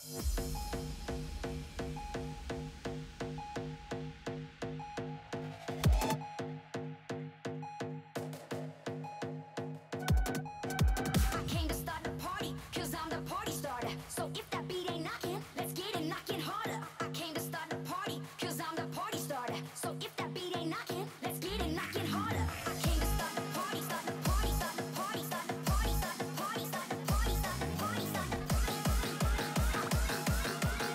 I came to start the party, cause I'm the party starter. So if that beat ain't knocking, let's get it knocking harder. I came to start the party, cause I'm the party starter. So if that beat ain't knocking, let's get it knocking harder. I came to start the party, start the party, start the party, start the party, start the party, start the party, start the party, start the party, start the party, start the party.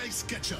bass getcha.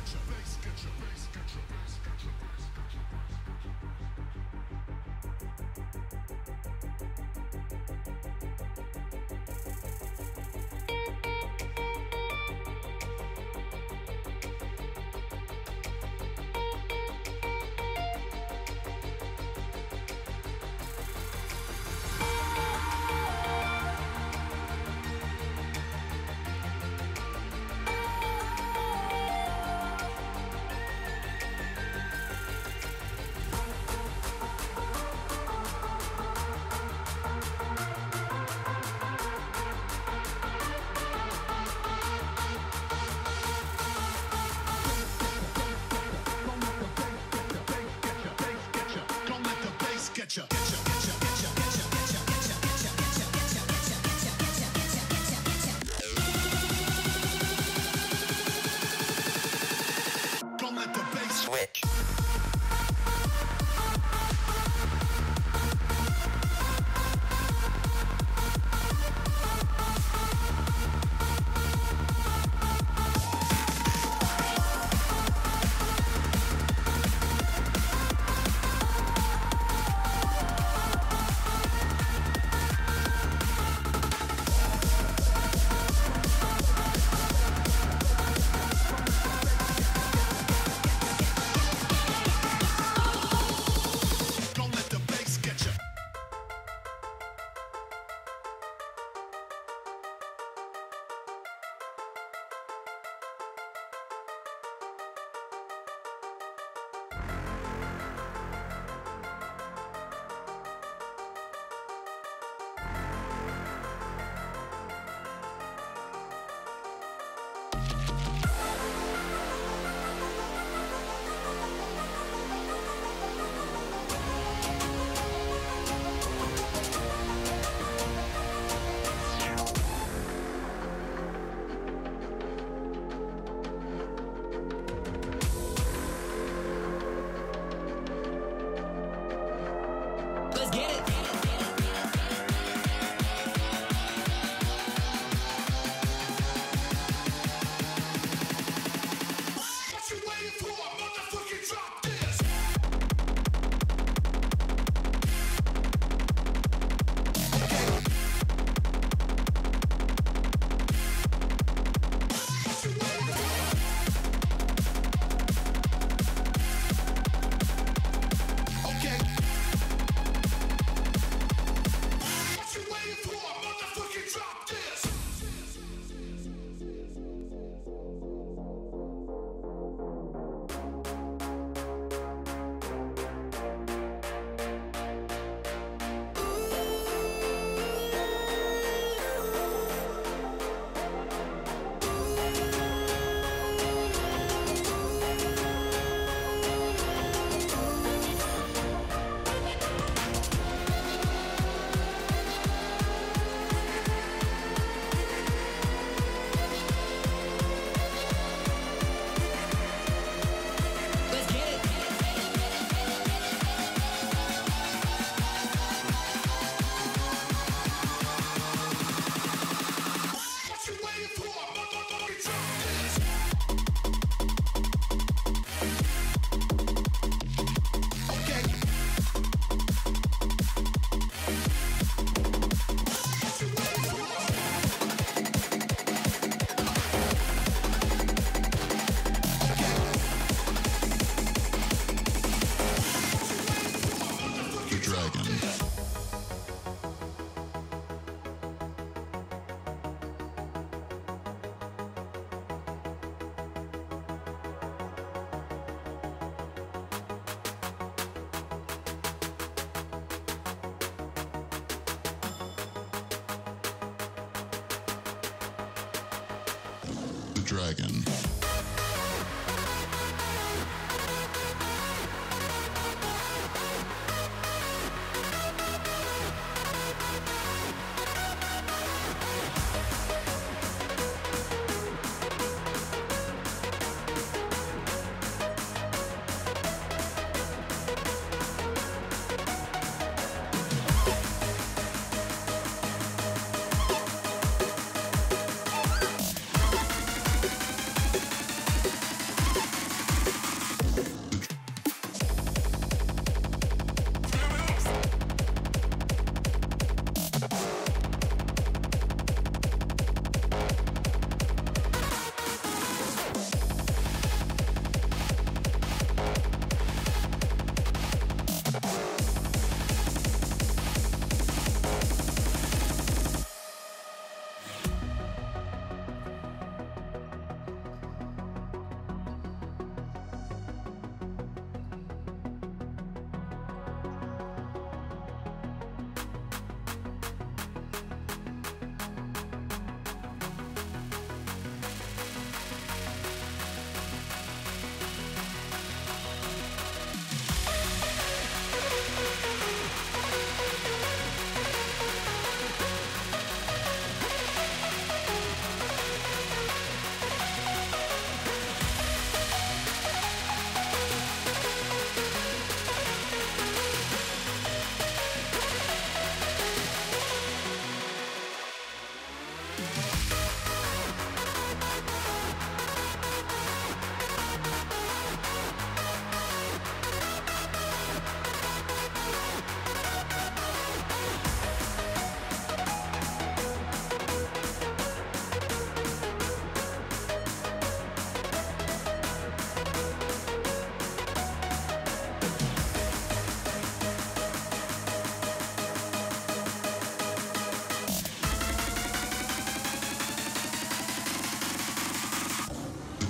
Dragon.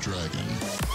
Dragon.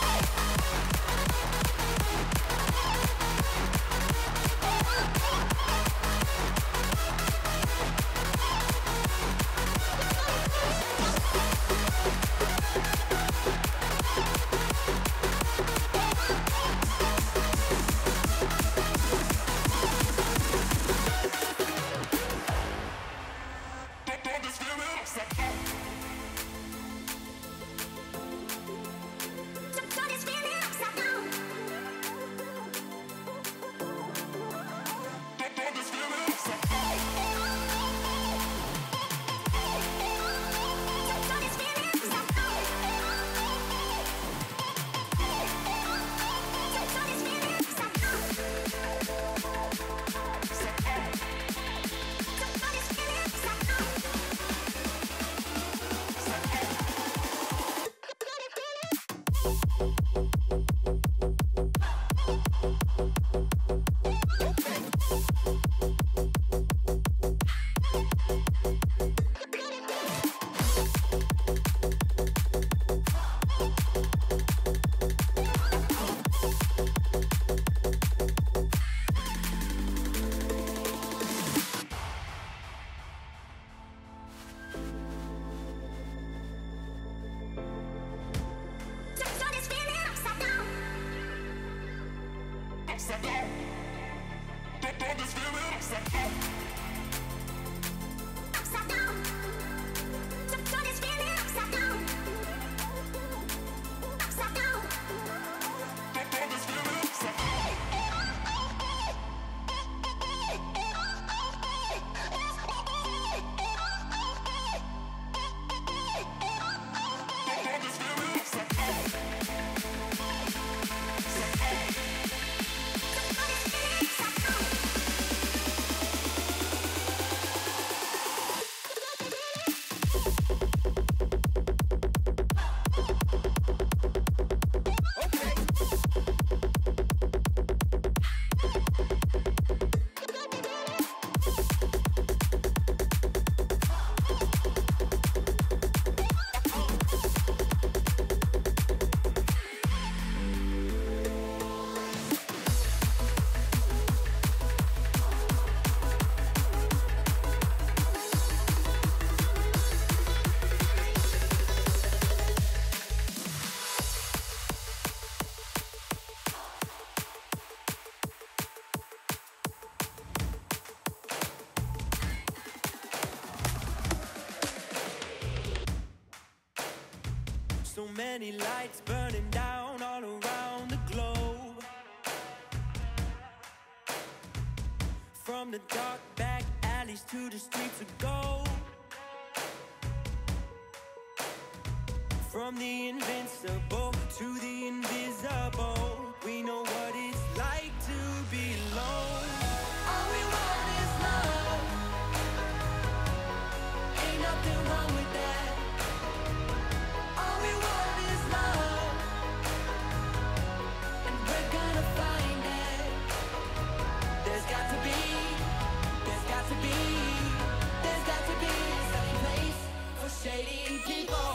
So many lights burning down all around the globe. From the dark back alleys to the streets of gold. From the invincible to the invisible, we know what it's like to be alone. All we want is love. Ain't nothing wrong with that. All we want is love, and we're gonna find it. There's got to be a sunny place for shady people.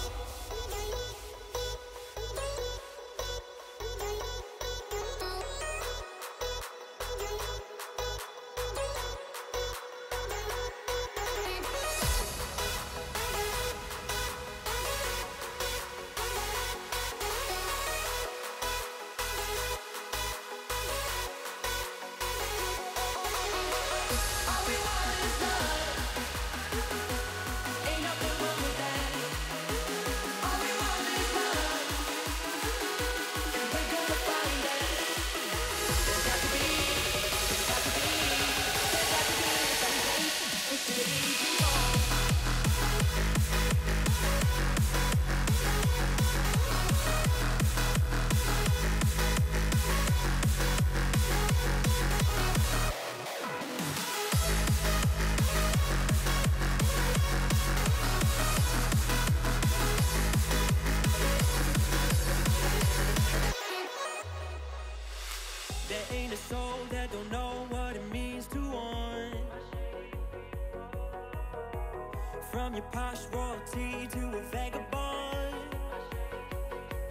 There ain't a soul that don't know what it means to want. From your posh royalty to a vagabond,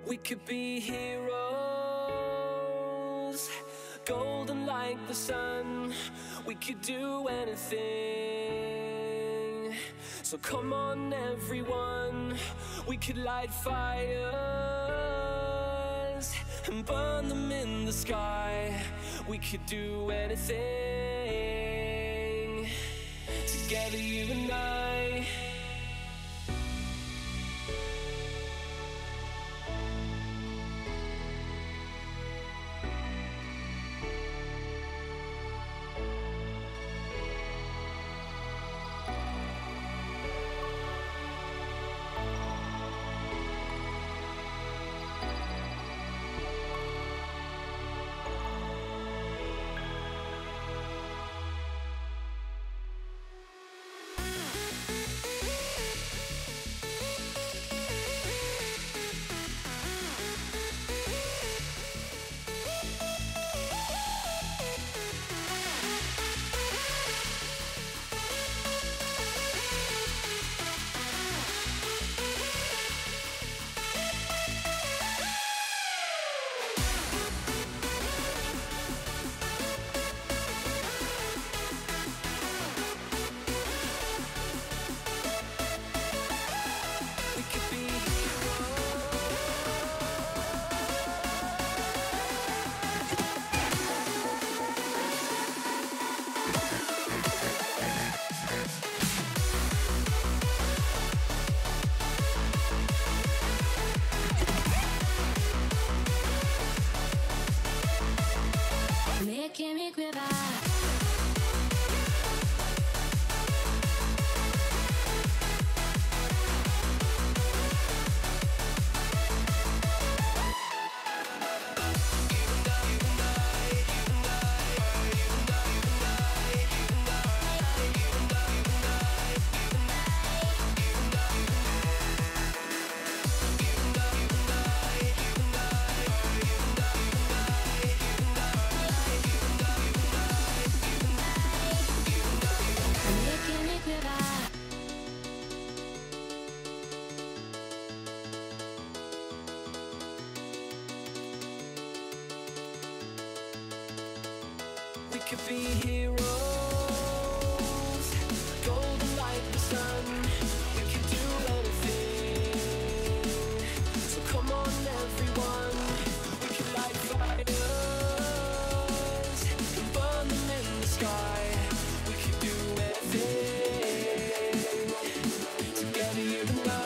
We could be heroes, golden like the sun. We could do anything. So come on everyone, we could light fires and burn them in the sky. We could do anything, together you and I. Making me quiver. We could be heroes, golden like the sun. We could do anything. So come on everyone, we can light fires and burn them in the sky. We could do anything, together you and I.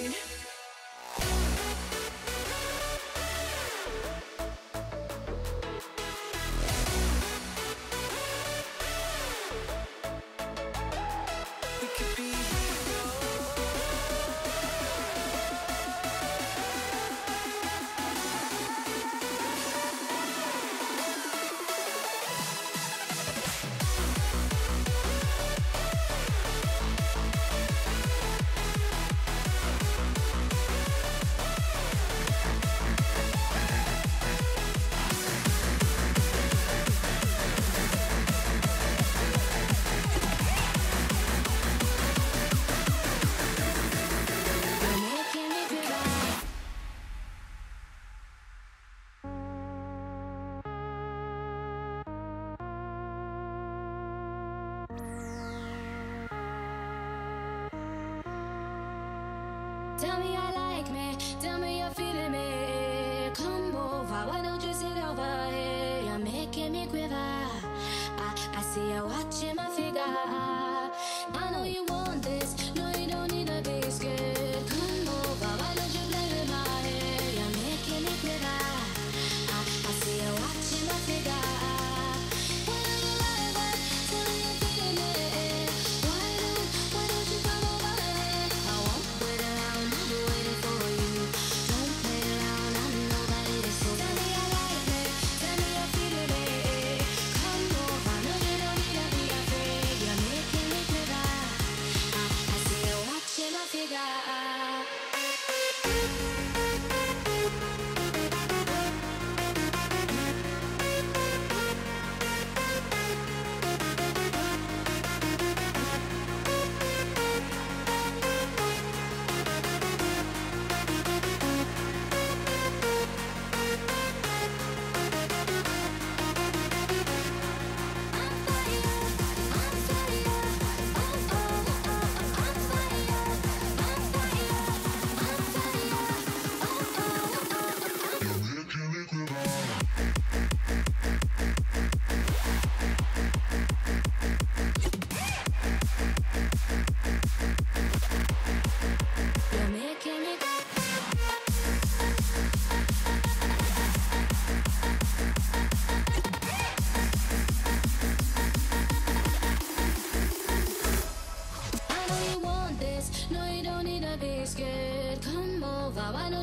Tell me you like me, tell me you're feeling me. Come over, why don't you sit over here? You're making me quiver. I see you watching my figure. I know you want this, no you don't need to be scared. Come over, why don't you play with my hair? You're making me quiver. I see you watching my figure. Why don't you lie back, tell me you're feeling me. Why don't you come over here? I won't wait around, I'll be waiting for you. Don't play around, I'm nobody to fool. Tell me you like me, tell me you're feeling me. Come over, no you don't need to be afraid. You're making me quiver.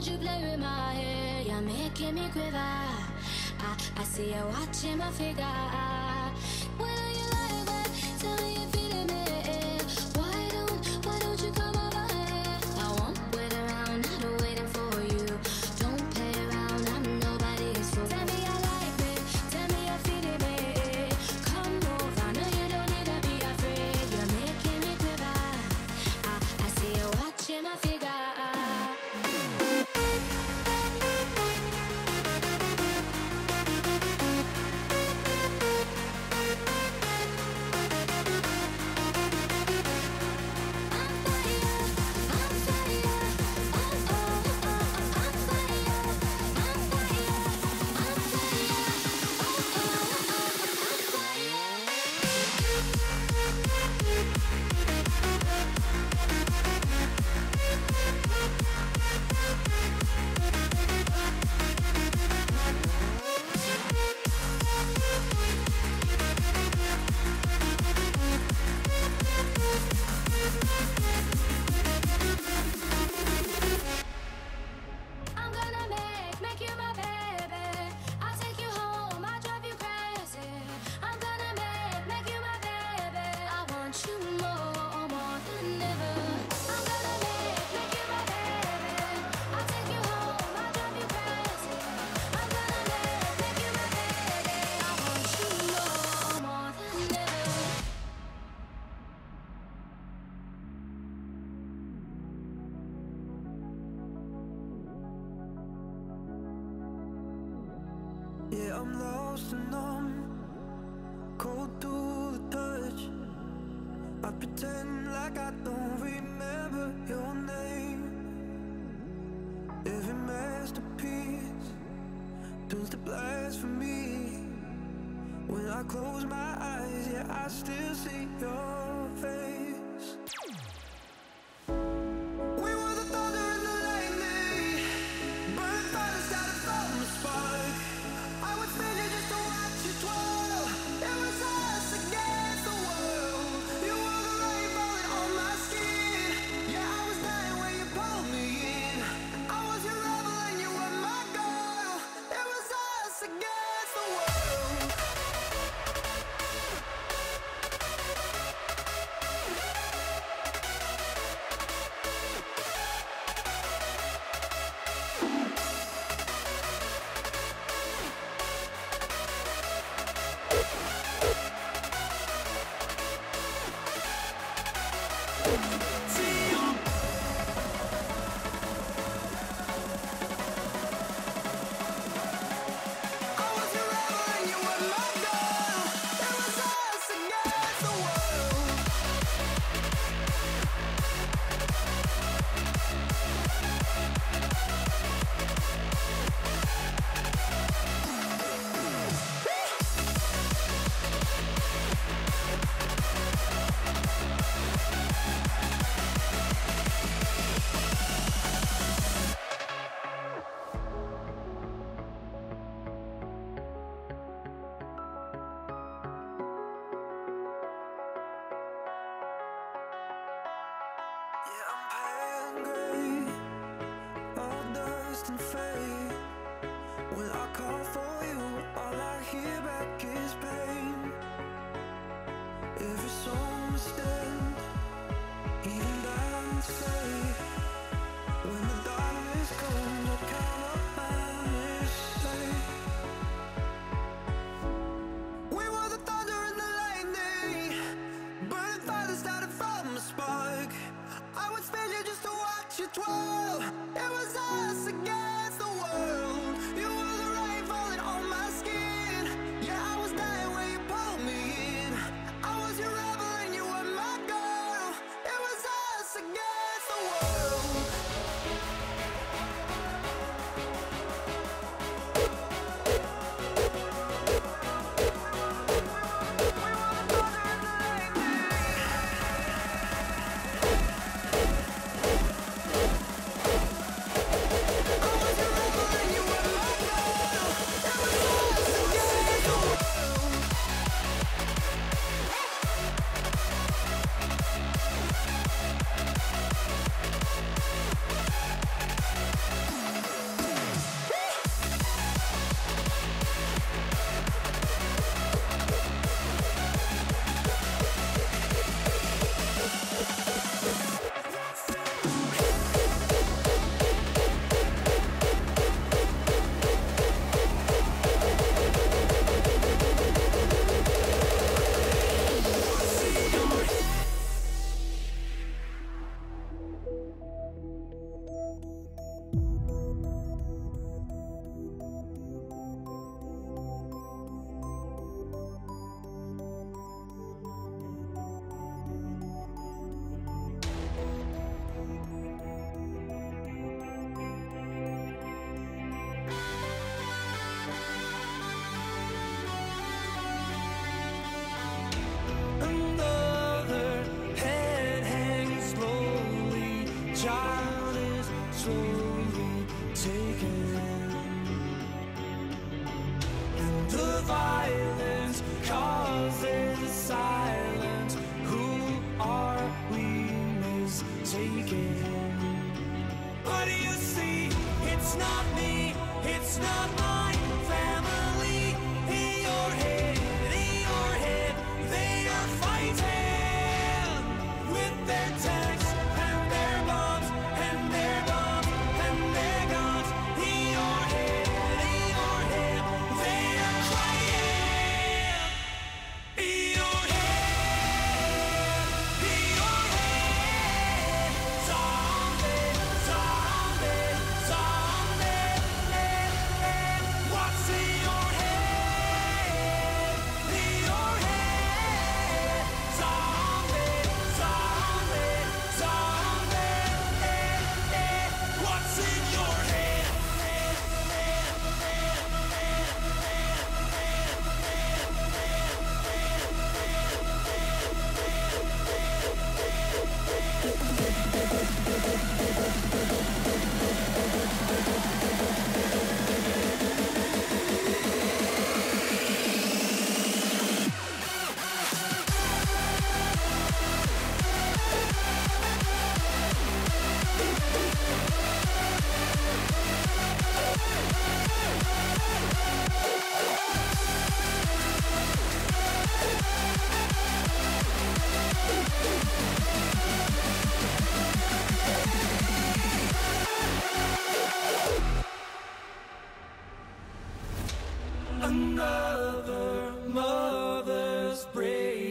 Won't you play with my hair? You're making me quiver. I see you watching my figure. When are you like that? Tell me you're feeling me. Why don't you come over here? I won't wait around, I'm waiting for you. Don't play around, I'm nobody's fool. Tell me you like me, tell me you're feeling me. Come over, no you don't need to be afraid. You're making me quiver. I see you watching my figure. Yeah, I'm lost and numb, cold to the touch. I pretend like I don't remember your name. Every masterpiece turns to blasphemy. When I close my eyes, yeah, I still see your face. We were the thunder and the lightning, burning fire started from the spark. I would spend it just to watch you twirl. It was us against the world. You were the rain falling on my skin. Yeah, I was dying when you pulled me in. I was your rebel and you were my girl. It was us against the world.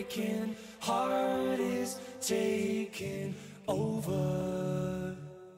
breaking heart is taking over.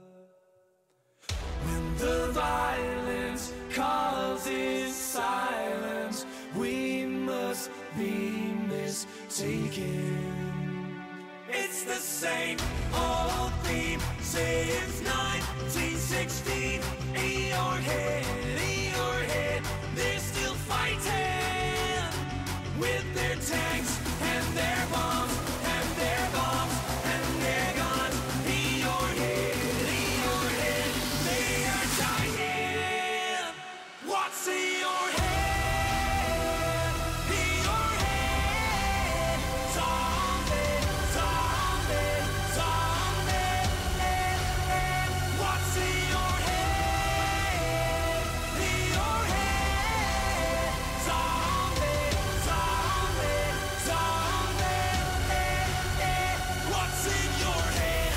When the violence causes silence, we must be mistaken. It's the same old theme since 1916. In your head, they're still fighting with their tanks and their bombs and their bombs and their guns. In your head, they are dying. What's in your head? In your head, zombie, zombie, zombie. What's in your head? In your head, zombie, zombie, zombie. What's in your head?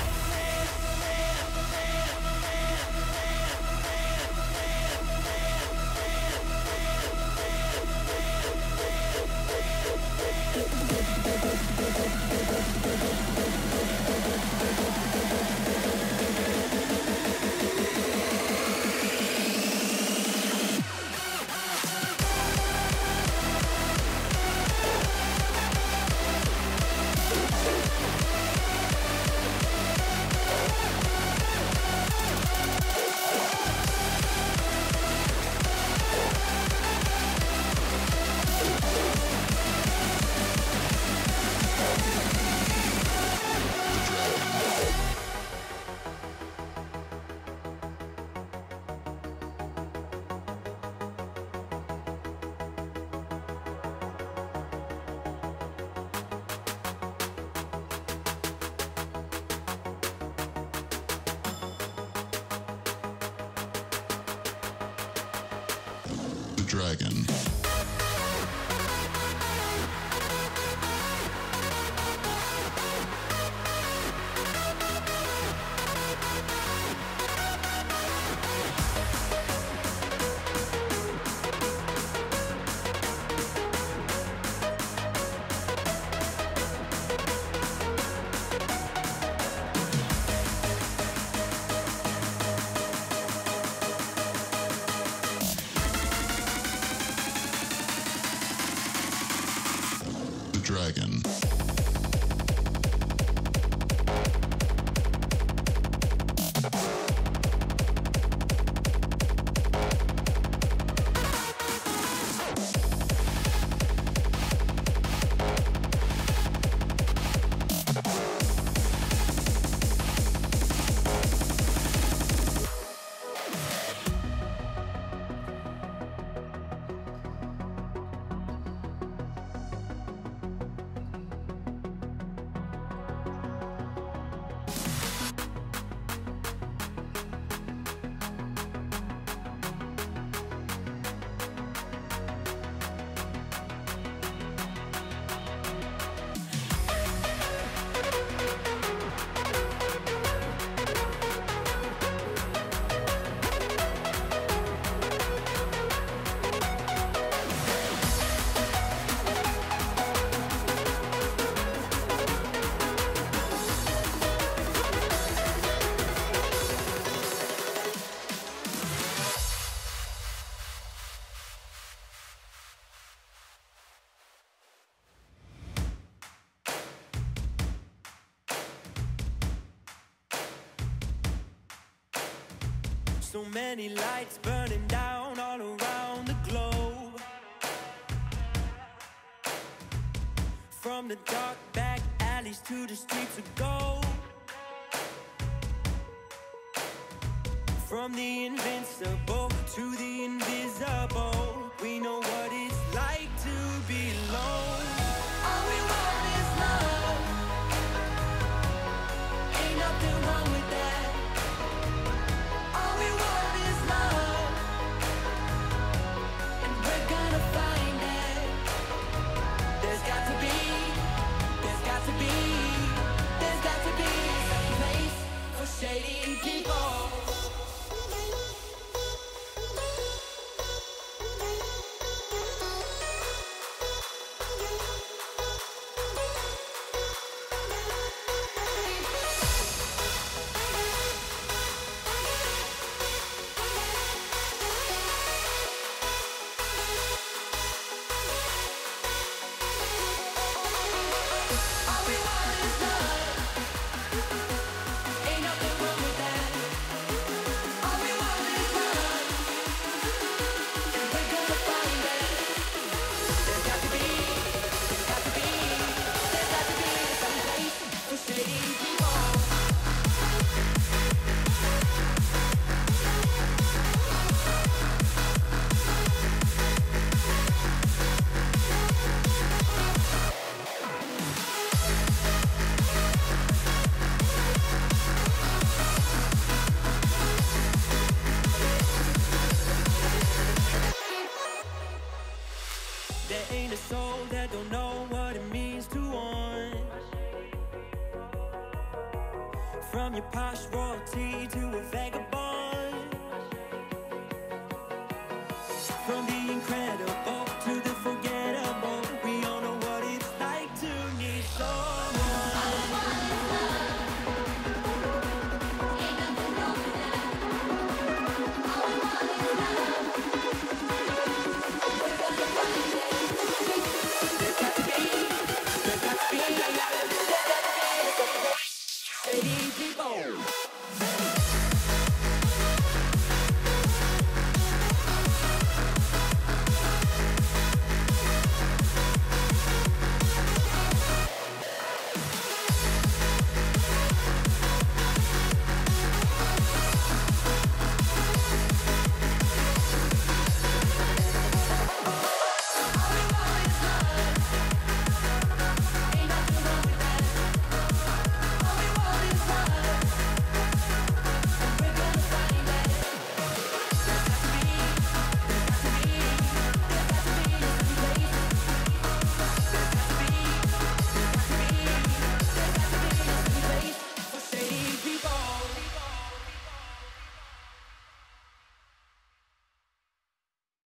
The Dragon. The Dragon. So many lights burning down all around the globe. From the dark back alleys to the streets of gold. From the invincible to the invisible, we know what it's like to be alone. All we want is love. Ain't nothing wrong with that. All we want is love, and we're gonna find it. There's got to be a place for shady people. From your posh royalty to a vagabond